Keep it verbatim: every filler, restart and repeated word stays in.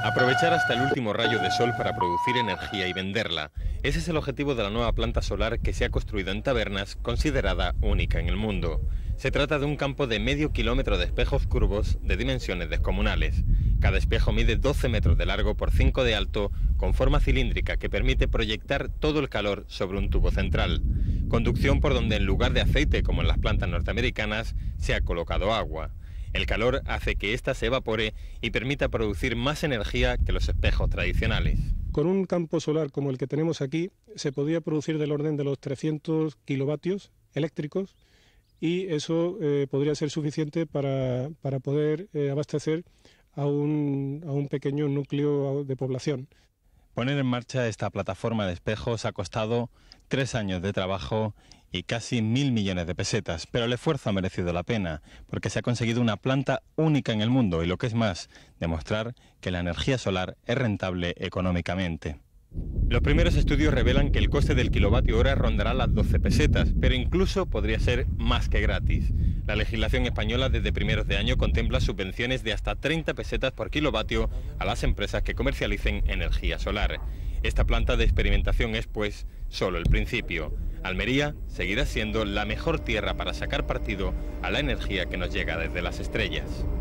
Aprovechar hasta el último rayo de sol para producir energía y venderla. Ese es el objetivo de la nueva planta solar que se ha construido en Tabernas, considerada única en el mundo. Se trata de un campo de medio kilómetro de espejos curvos de dimensiones descomunales. Cada espejo mide doce metros de largo por cinco de alto, con forma cilíndrica que permite proyectar todo el calor sobre un tubo central. Conducción por donde en lugar de aceite, como en las plantas norteamericanas, se ha colocado agua. El calor hace que ésta se evapore y permita producir más energía que los espejos tradicionales. Con un campo solar como el que tenemos aquí, se podría producir del orden de los trescientos kilovatios eléctricos y eso eh, podría ser suficiente para, para poder eh, abastecer a un, a un pequeño núcleo de población. Poner en marcha esta plataforma de espejos ha costado tres años de trabajo y casi mil millones de pesetas, pero el esfuerzo ha merecido la pena, porque se ha conseguido una planta única en el mundo y, lo que es más, demostrar que la energía solar es rentable económicamente. Los primeros estudios revelan que el coste del kilovatio hora rondará las doce pesetas, pero incluso podría ser más que gratis. La legislación española desde primeros de año contempla subvenciones de hasta treinta pesetas por kilovatio a las empresas que comercialicen energía solar. Esta planta de experimentación es, pues, solo el principio. Almería seguirá siendo la mejor tierra para sacar partido a la energía que nos llega desde las estrellas.